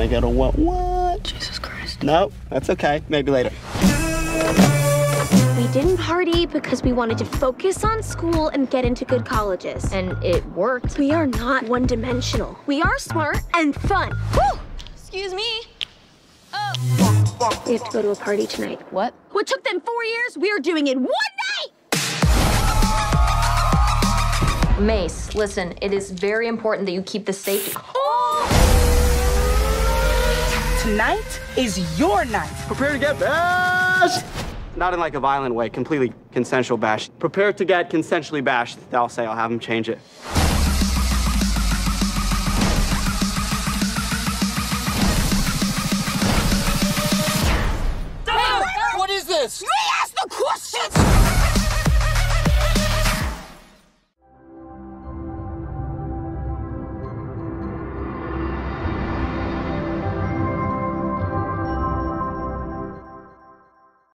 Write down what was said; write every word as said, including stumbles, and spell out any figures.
they go to what? What? Jesus Christ. No, that's okay. Maybe later. We didn't party because we wanted to focus on school and get into good colleges. And it worked. We are not one-dimensional. We are smart and fun. Woo! Excuse me. Oh. We have to go to a party tonight. What? What took them four years, we are doing in one night! Mace, listen, it is very important that you keep the safety. Oh! Tonight is your night. Prepare to get bashed! Not in like a violent way, completely consensual bash. Prepare to get consensually bashed. I'll say I'll have him change it.